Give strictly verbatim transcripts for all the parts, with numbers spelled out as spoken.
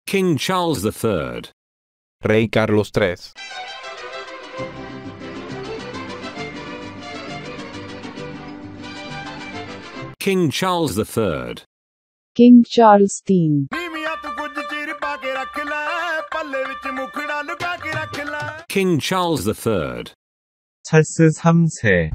King Charles the Third. Rey Carlos tres. King Charles the Third. King Charles तीन. King Charles the Third. 찰스 삼 세.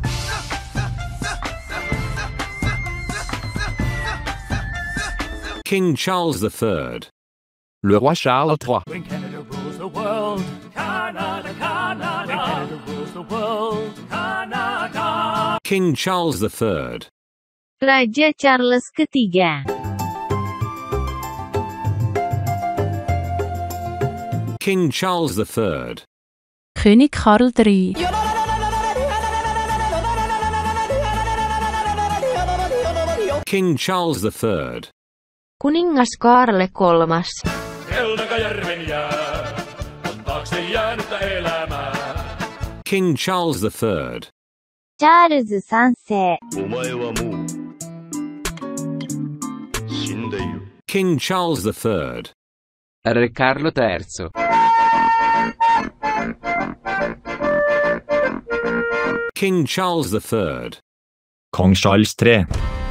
King Charles the Third. Le roi Charles trois. When Canada rules the world, Canada, Canada. When Canada rules the world, Canada. King Charles the Third. Raja Charles ketiga. King Charles the Third. König Karl drie. King Charles the Third. Kuningas Kaarle kolmas. Elnäkäjärven jää, on taakse jäänyttä elämää. King Charles the Third. Charles三世. お前はもう死んでいる。 King Charles the Third. Re Carlo terzo. King Charles the Third. Kong Charles tre.